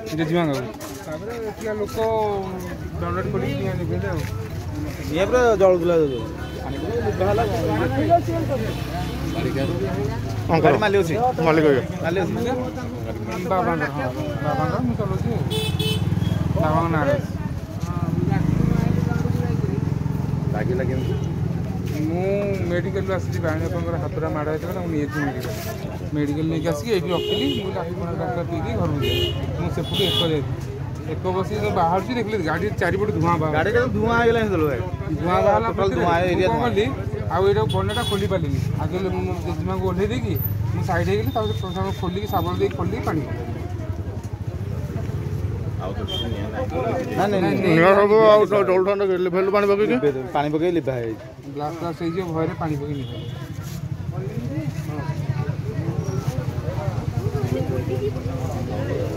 जेजीमा लोक डनरेट कर ये पूरा जलुला मालिक बाबा मुझे चलाऊँ बाबा ना मु मेडिकल आसी बाणी बापा हाथरा माड़ होता नहीं मेडिकल नहीं आसिक ये रखी मुझे पीकी घर मुझे एक एक बस बाहर देखिए गाड़ी चारिपटे धुआं गाड़ी धुआं धुआं बाहर कली आईटा बंडाटा खोली पारे आगे जेजेमा को ओह्ल देकी मुझे सैड हो खोलिक साबन दे खोल पानी पानी पकई लिभा ग्लास ग्लास भय पानी पकई निभा